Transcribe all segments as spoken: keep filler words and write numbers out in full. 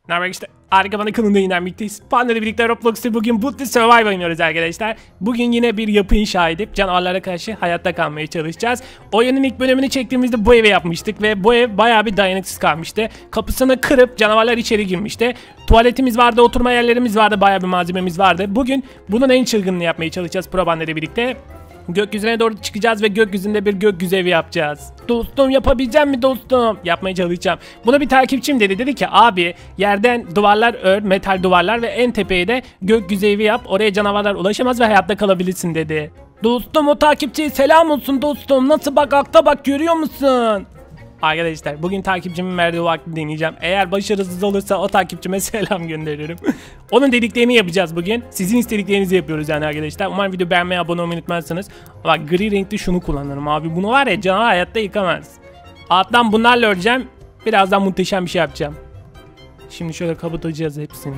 Ne haber işte? Harika Bana kanalında yeniden birlikteyiz. Pander'le birlikte Roblox'ta bugün Bootly Survive oynuyoruz arkadaşlar. Bugün yine bir yapı inşa edip canavarlara karşı hayatta kalmaya çalışacağız. Oyunun ilk bölümünü çektiğimizde bu evi yapmıştık ve bu ev bayağı bir dayanıksız kalmıştı. Kapısını kırıp canavarlar içeri girmişti. Tuvaletimiz vardı, oturma yerlerimiz vardı, bayağı bir malzememiz vardı. Bugün bunun en çılgınını yapmaya çalışacağız Pro Pander'le birlikte. Gökyüzüne doğru çıkacağız ve gökyüzünde bir gökyüzü evi yapacağız. Dostum yapabileceğim mi dostum? Yapmaya çalışacağım. Buna bir takipçim dedi. Dedi ki abi yerden duvarlar ör, metal duvarlar ve en tepeye de gökyüzü evi yap. Oraya canavarlar ulaşamaz ve hayatta kalabilirsin dedi. Dostum o takipçiye selam olsun dostum. Nasıl bak akta bak görüyor musun? Arkadaşlar bugün takipçimin verdiği o aklı deneyeceğim. Eğer başarısız olursa o takipçime selam gönderirim. Onun dediklerini yapacağız bugün. Sizin istediklerinizi yapıyoruz yani arkadaşlar. Umarım video beğenmeyi, abone olmayı unutmazsınız. Bak gri renkli şunu kullanırım abi. Bunu var ya canavar hayatta yıkamaz. Alttan bunlarla öreceğim. Birazdan muhteşem bir şey yapacağım. Şimdi şöyle kapatacağız hepsini.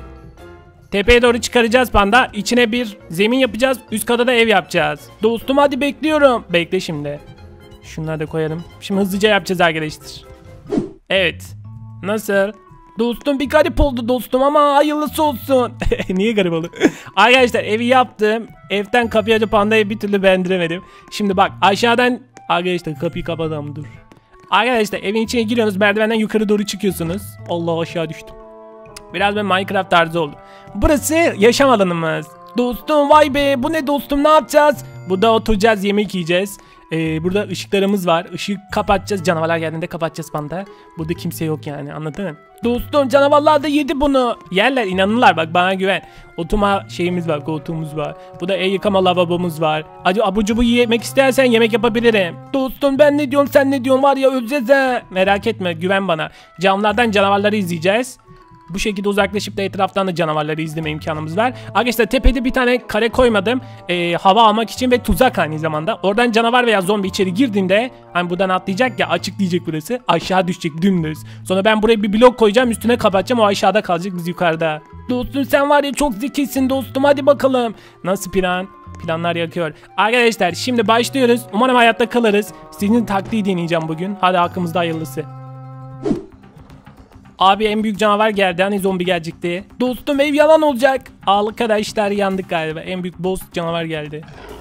Tepeye doğru çıkaracağız panda. İçine bir zemin yapacağız. Üst kata da ev yapacağız. Dostum hadi bekliyorum. Bekle şimdi. Şunları da koyalım. Şimdi hızlıca yapacağız arkadaşlar. Evet. Nasıl? Dostum bir garip oldu dostum ama hayırlısı olsun. Niye garip oldu? Arkadaşlar evi yaptım. Evden kapıyı açıp pandayı bir türlü beğendiremedim. Şimdi bak aşağıdan... Arkadaşlar kapıyı kapatalım dur. Arkadaşlar evin içine giriyorsunuz. Merdivenden yukarı doğru çıkıyorsunuz. Allah aşağı düştüm. Biraz ben Minecraft tarzı oldu. Burası yaşam alanımız. Dostum vay be bu ne dostum ne yapacağız? Burada oturacağız yemek yiyeceğiz. Ee, burada ışıklarımız var. Işığı kapatacağız. Canavarlar geldiğinde kapatacağız panda. Burada kimse yok yani anladın mı? Dostum canavarlar da yedi bunu. Yerler inanırlar bak bana güven. Oturma şeyimiz var, koltuğumuz var. Burada el yıkama lavabomuz var. Acı abu cubu yemek istersen yemek yapabilirim. Dostum ben ne diyorum sen ne diyorsun var ya öleceğiz he. Merak etme güven bana. Camlardan canavarları izleyeceğiz. Bu şekilde uzaklaşıp da etraftan da canavarları izleme imkanımız var. Arkadaşlar tepede bir tane kare koymadım. Ee, hava almak için ve tuzak aynı zamanda. Oradan canavar veya zombi içeri girdiğinde hani buradan atlayacak ya açık diyecek burası. Aşağı düşecek dümdüz. Sonra ben buraya bir blok koyacağım üstüne kapatacağım o aşağıda kalacak biz yukarıda. Dostum sen var ya çok zekisin dostum hadi bakalım. Nasıl plan? Planlar yakıyor. Arkadaşlar şimdi başlıyoruz. Umarım hayatta kalırız. Sizin taktiği deneyeceğim bugün. Hadi hakkımızda hayırlısı. Abi en büyük canavar geldi hani zombi gelecekti. Dostum ev yalan olacak. Arkadaşlar yandık galiba. En büyük boss canavar geldi.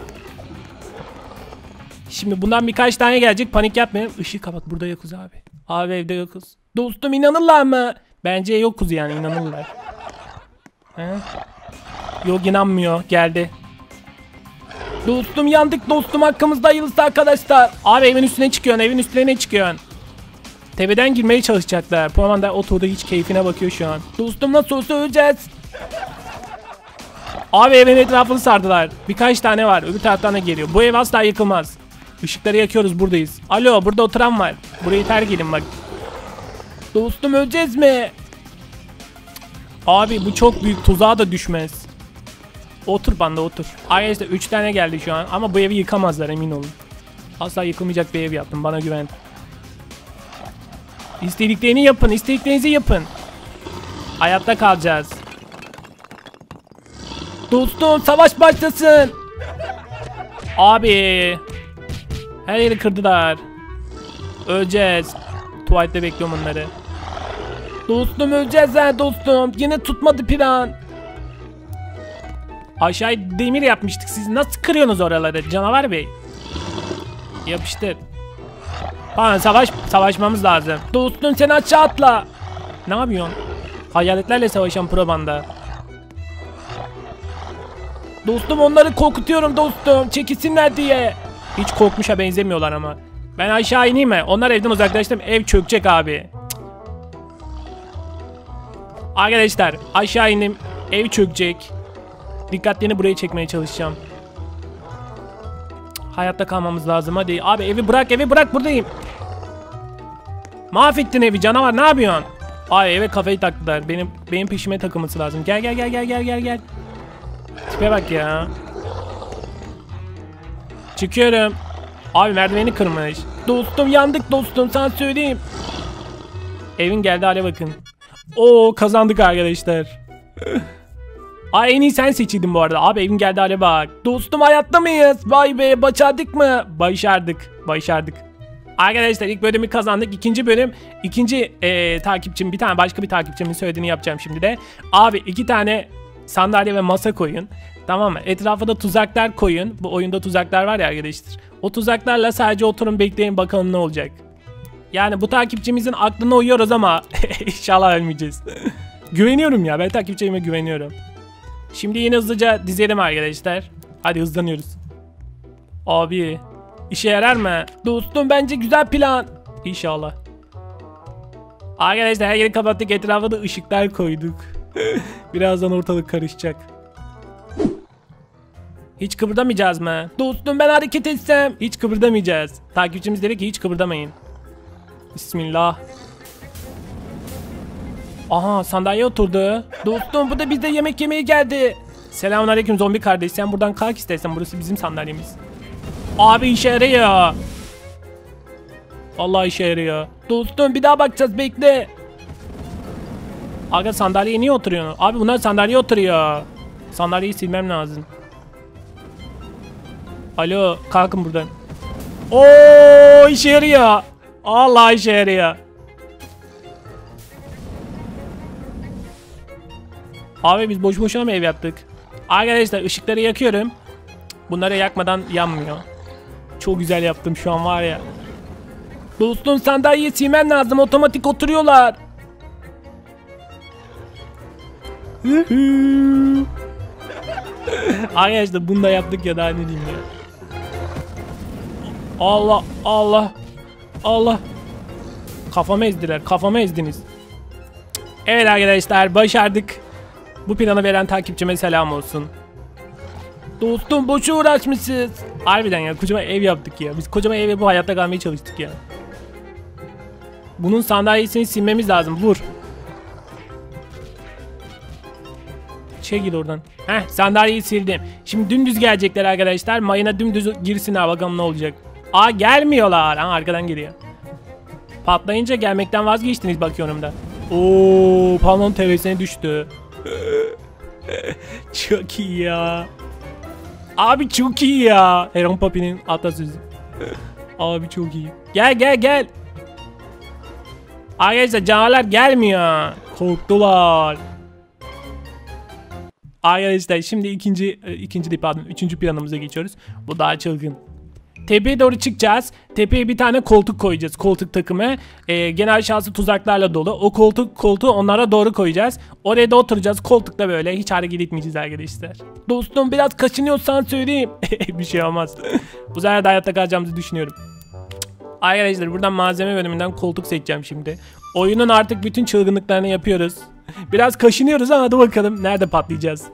Şimdi bundan birkaç tane gelecek panik yapmayın. Işığı kapat burada yokuz abi. Abi evde yokuz. Dostum inanırlar mı? Bence yokuz yani inanırlar. He? Yok inanmıyor geldi. Dostum yandık dostum hakkımızda hayırlısı arkadaşlar. Abi evin üstüne çıkıyorsun evin üstüne ne çıkıyorsun? Tepeden girmeye çalışacaklar. Bu anda oturdu hiç keyfine bakıyor şu an. Dostum nasıl olsa öleceğiz. Abi evin etrafını sardılar. Birkaç tane var. Öbür taraftan da geliyor. Bu ev asla yıkılmaz. Işıkları yakıyoruz buradayız. Alo burada oturan var. Burayı terk edin bak. Dostum öleceğiz mi? Abi bu çok büyük tuzağa da düşmez. Otur banda otur. Arkadaşlar üç tane geldi şu an. Ama bu evi yıkamazlar emin olun. Asla yıkılmayacak bir ev yaptım bana güven. İstediklerini yapın. İstediklerinizi yapın. Hayatta kalacağız. Dostum savaş başlasın. Abi. Her yeri kırdılar. Öleceğiz. Tuvalette bekliyorum onları. Dostum öleceğiz ha dostum. Yine tutmadı plan. Aşağıya demir yapmıştık. Siz nasıl kırıyorsunuz oraları canavar bey? Yapıştır. Bana savaş savaşmamız lazım. Dostum sen aşağı atla. Ne yapıyorsun? Hayaletlerle savaşan pro banda. Dostum onları korkutuyorum dostum. Çekilsinler diye. Hiç korkmuşa benzemiyorlar ama. Ben aşağı ineyim mi? Onlar evden uzaklaştım. Ev çökecek abi. Arkadaşlar aşağı indim. Ev çökecek. Dikkatlerini buraya çekmeye çalışacağım. Hayatta kalmamız lazım hadi. Abi evi bırak evi bırak buradayım. Mahvettin evi canavar ne yapıyorsun? Abi eve kafayı taktılar. Benim benim peşime takılması lazım. Gel gel gel gel gel gel gel. Tipe bak ya. Çıkıyorum. Abi merdiveni kırmış. Dostum yandık dostum sana söyleyeyim. Evin geldi hale bakın. Oo kazandık arkadaşlar. Ay en iyi sen seçildin bu arada. Abi evin geldi hale bak. Dostum hayatta mıyız? Vay be başardık mı? Başardık. Başardık. Arkadaşlar ilk bölümü kazandık. İkinci bölüm ikinci e, takipçim bir tane başka bir takipçimin söylediğini yapacağım şimdi de. Abi iki tane sandalye ve masa koyun. Tamam mı? Etrafa da tuzaklar koyun. Bu oyunda tuzaklar var ya arkadaşlar. O tuzaklarla sadece oturun bekleyin bakalım ne olacak. Yani bu takipçimizin aklına uyuyoruz ama inşallah ölmeyeceğiz. Güveniyorum ya, ben takipçime güveniyorum. Şimdi yine hızlıca dizelim arkadaşlar. Hadi hızlanıyoruz. Abi işe yarar mı? Dostum bence güzel plan. İnşallah. Arkadaşlar her yeri kapattık, etrafa da ışıklar koyduk. Birazdan ortalık karışacak. Hiç kıpırdamayacağız mı? Dostum ben hareket etsem. Hiç kıpırdamayacağız. Takipçimiz dedi ki hiç kıpırdamayın. Bismillah. Aha sandalye oturdu. Dostum bu da bizde yemek yemeye geldi. Selamünaleyküm zombi kardeş, sen buradan kalk istersen, burası bizim sandalyemiz. Abi işe yarıyor. Vallahi işe yarıyor. Dostum bir daha bakacağız, bekle. Aga sandalyeye niye oturuyorsun? Abi bunlar sandalyeye oturuyor. Sandalyeyi silmem lazım. Alo kalkın buradan. Oo işe yarıyor. Allah işe yarıyor. Abi biz boş boşuna mı ev yaptık? Arkadaşlar ışıkları yakıyorum. Bunları yakmadan yanmıyor. Çok güzel yaptım şu an var ya. Dostum sandalyeyi silmen lazım, otomatik oturuyorlar. Arkadaşlar bunu da yaptık ya, daha ne diyeyim ya. Allah Allah Allah. Kafamı ezdiler, kafamı ezdiniz. Evet arkadaşlar başardık. Bu planı veren takipçime selam olsun. Dostum boşu uğraşmışız. Harbiden ya, kocaman ev yaptık ya. Biz kocaman ev yapıp hayatta kalmaya çalıştık ya. Bunun sandalyesini silmemiz lazım. Vur. Çekil oradan. Heh sandalyeyi sildim. Şimdi dümdüz gelecekler arkadaşlar. Mayına dümdüz girsin ha, bakalım ne olacak. Aa gelmiyorlar. Ha arkadan geliyor. Patlayınca gelmekten vazgeçtiniz bakıyorum da. Oo pardon tepesine düştü. Çok iyi ya. Abi çok iyi ya. Heron Papi'nin atasözü. Abi çok iyi. Gel gel gel. Arkadaşlar canavarlar gelmiyor. Korktular. Arkadaşlar şimdi ikinci ikinci değil pardon üçüncü planımıza geçiyoruz. Bu daha çılgın. Tepeye doğru çıkacağız. Tepeye bir tane koltuk koyacağız. Koltuk takımı. Ee, genel aşağısı tuzaklarla dolu. O koltuk koltuğu onlara doğru koyacağız. Oraya da oturacağız. Koltukta böyle hiç hareket etmeyeceğiz arkadaşlar. Dostum biraz kaçınıyorsan söyleyeyim. Bir şey olmaz. Bu sefer de hayatta kalacağımızı düşünüyorum. Arkadaşlar buradan malzeme bölümünden koltuk seçeceğim şimdi. Oyunun artık bütün çılgınlıklarını yapıyoruz. Biraz kaşınıyoruz ama hadi bakalım nerede patlayacağız.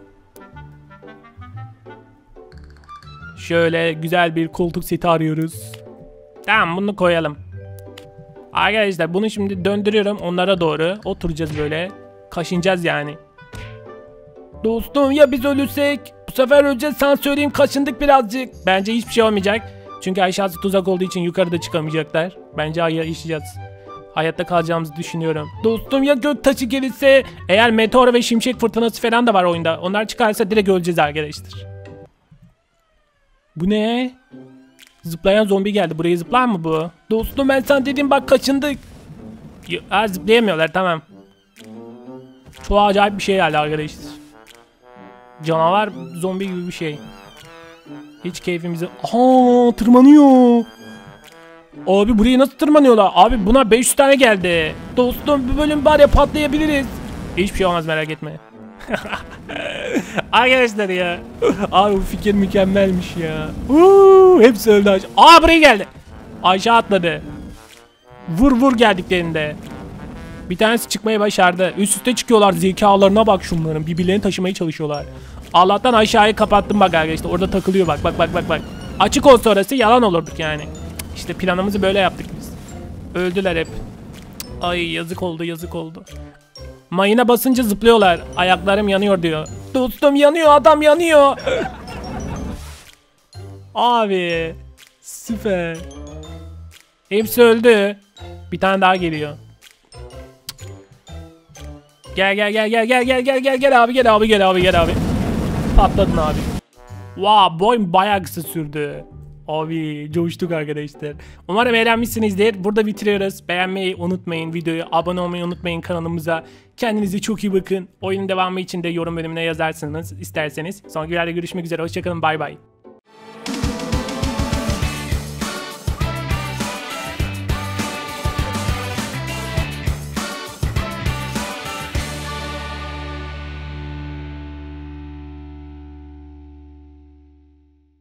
Şöyle güzel bir koltuk seti arıyoruz. Tamam bunu koyalım. Arkadaşlar bunu şimdi döndürüyorum onlara doğru. Oturacağız böyle. Kaşınacağız yani. Dostum ya biz ölürsek? Bu sefer öleceğiz, sana söyleyeyim, kaşındık birazcık. Bence hiçbir şey olmayacak. Çünkü aşağısı tuzak olduğu için yukarıda çıkamayacaklar. Bence yaşayacağız. Hayatta kalacağımızı düşünüyorum. Dostum ya gök taşı gelirse? Eğer meteor ve şimşek fırtınası falan da var oyunda. Onlar çıkarsa direkt öleceğiz arkadaşlar. Bu ne? Zıplayan zombi geldi. Buraya zıplar mı bu? Dostum ben sana dedim bak kaçındık. Ha zıplayamıyorlar tamam. Çok acayip bir şey geldi arkadaşlar. Canavar zombi gibi bir şey. Hiç keyfimize... Aha tırmanıyor. Abi buraya nasıl tırmanıyorlar? Abi buna beş yüz tane geldi. Dostum bu bölüm var ya patlayabiliriz. Hiçbir şey olmaz merak etme. Arkadaşlar ya. Abi bu fikir mükemmelmiş ya. Uuu, hepsi öldü aşağı. Aa buraya geldi. Aşağı atladı. Vur vur geldiklerinde. Bir tanesi çıkmayı başardı. Üst üste çıkıyorlar, zekalarına bak şunların. Birbirlerini taşımaya çalışıyorlar. Allah'tan aşağıyı kapattım bak arkadaşlar. Orada takılıyor bak bak bak bak bak. Açık olsa orası yalan olurduk yani. İşte planımızı böyle yaptık biz. Öldüler hep. Ay yazık oldu yazık oldu. Mayına basınca zıplıyorlar. Ayaklarım yanıyor diyor. Dostum yanıyor, adam yanıyor. Abi süper. Hepsi öldü. Bir tane daha geliyor. Gel gel gel gel gel gel gel gel gel abi gel abi gel abi gel abi. Patladın abi. Wow boyun bayağı kısa sürdü. Abi coştuk arkadaşlar. Umarım eğlenmişsinizdir. Burada bitiriyoruz. Beğenmeyi unutmayın. Videoyu abone olmayı unutmayın kanalımıza. Kendinize çok iyi bakın. Oyunun devamı için de yorum bölümüne yazarsınız isterseniz. Sonraki videoda görüşmek üzere. Hoşçakalın. Bay bay.